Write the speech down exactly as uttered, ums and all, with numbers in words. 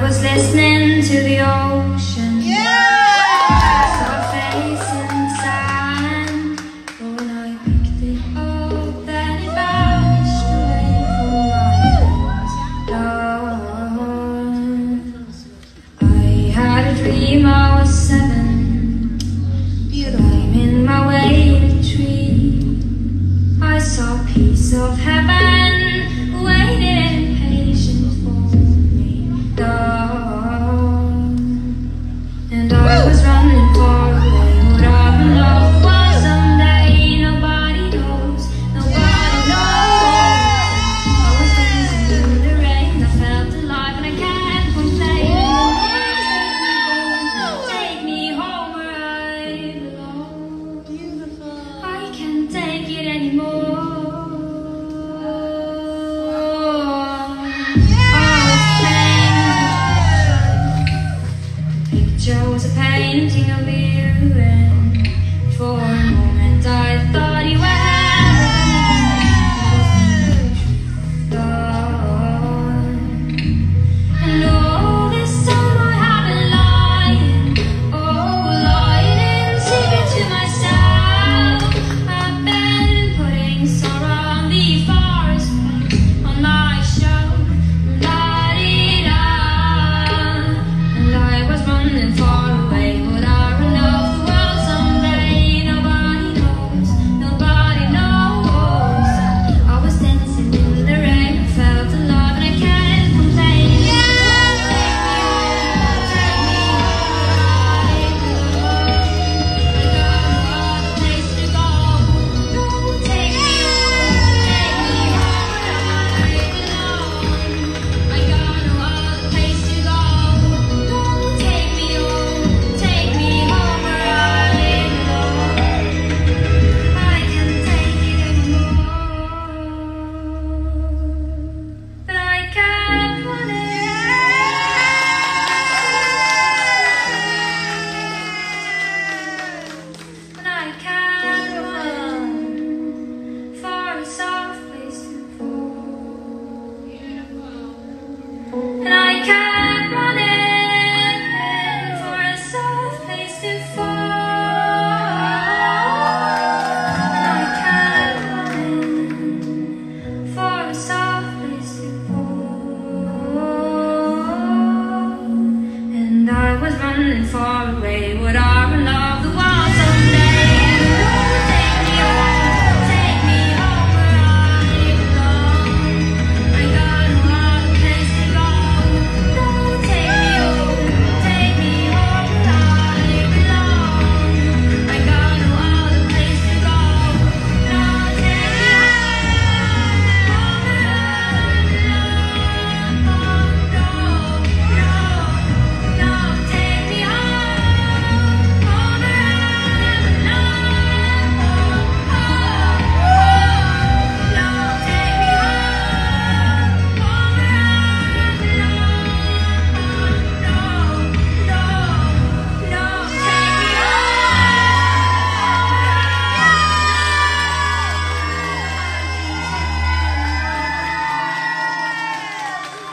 was listening to the ocean. Yeah! I saw a face in the sand. But when I picked it up, then it vanished away from my eyes. I had a dream I was seven, climbing my way in a tree. I saw a piece of heaven waiting patient for me. And I was running far away. Would I run off one someday? Nobody knows, nobody knows. I was dancing in the rain, I felt alive and I can't complain. Take me home where I belong. Beautiful. I can't take it anymore. Picture was a painting of you, and for a moment I thought you were gone. And all this time I have been lying, oh, lying in secret to myself. I've been putting sorrow on the forest on my shelf. La-dee-da. And I was running far away. Would I run off the world someday? Nobody knows, nobody knows. I was dancing in the rain, I felt alive and I can't complain. Take me home, take me home. I got no other place to go. Don't take me home, take me home where I belong. I got no other place to go. Don't take me home, take me home where I belong. I can't take it anymore. But I can't run it. And I can't run for a soft place to fall. And I can't run it for a soft place to fall. And I can't run it for a soft place to fall. And I was running far away. Would I